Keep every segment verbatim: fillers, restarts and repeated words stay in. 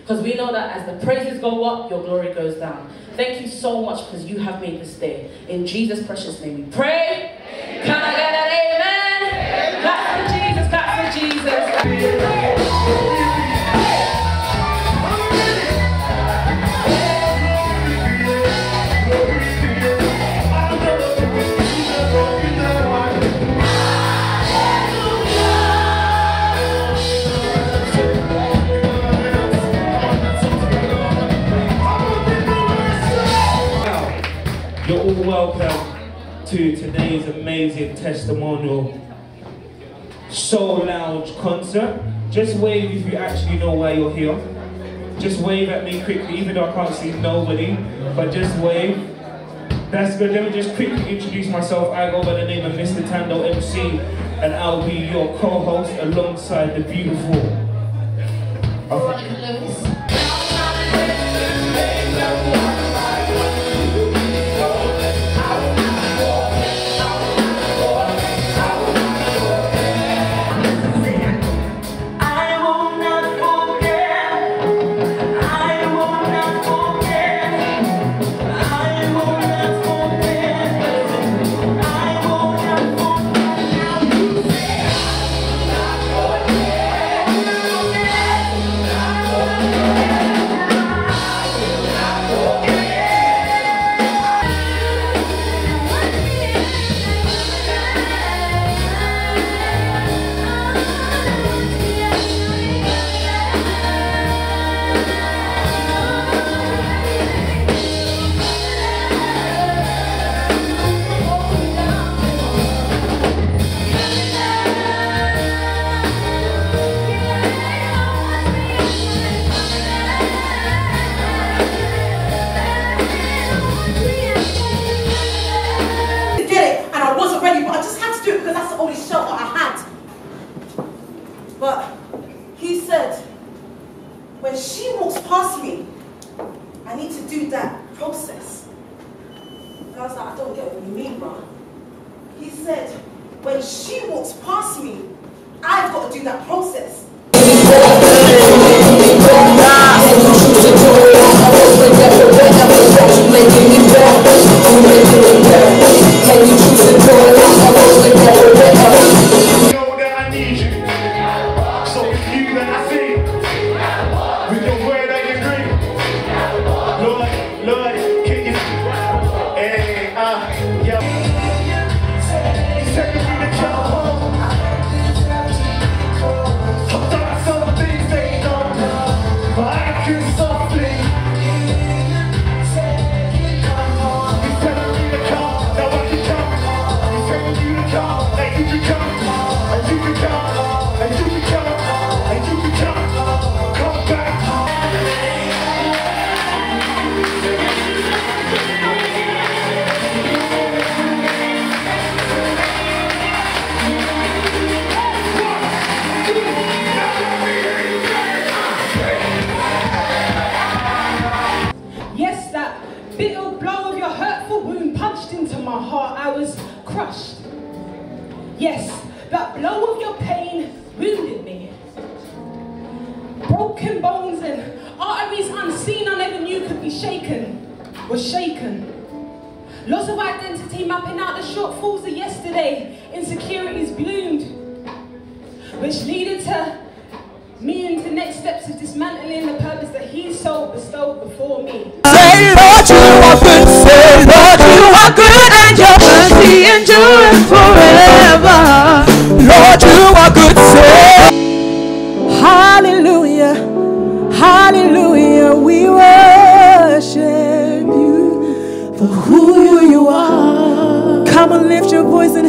Because we know that as the praises go up, your glory goes down. Thank you so much because you have made this day. In Jesus' precious name we pray. Amen. Can I get an amen? Clap for Jesus, clap for Jesus. You're all welcome to today's amazing testimonial Soul Lounge concert. Just wave if you actually know why you're here. Just wave at me quickly, even though I can't see nobody, but just wave. That's good. Let me just quickly introduce myself. I go by the name of Mister Tando M C, and I'll be your co-host alongside the beautiful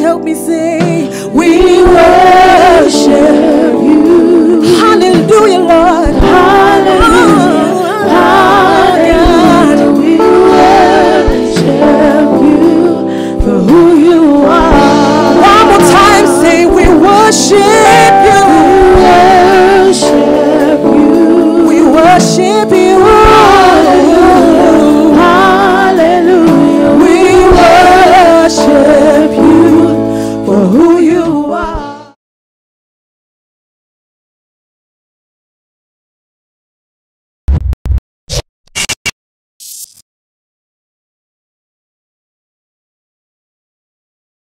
Hallelujah, Lord.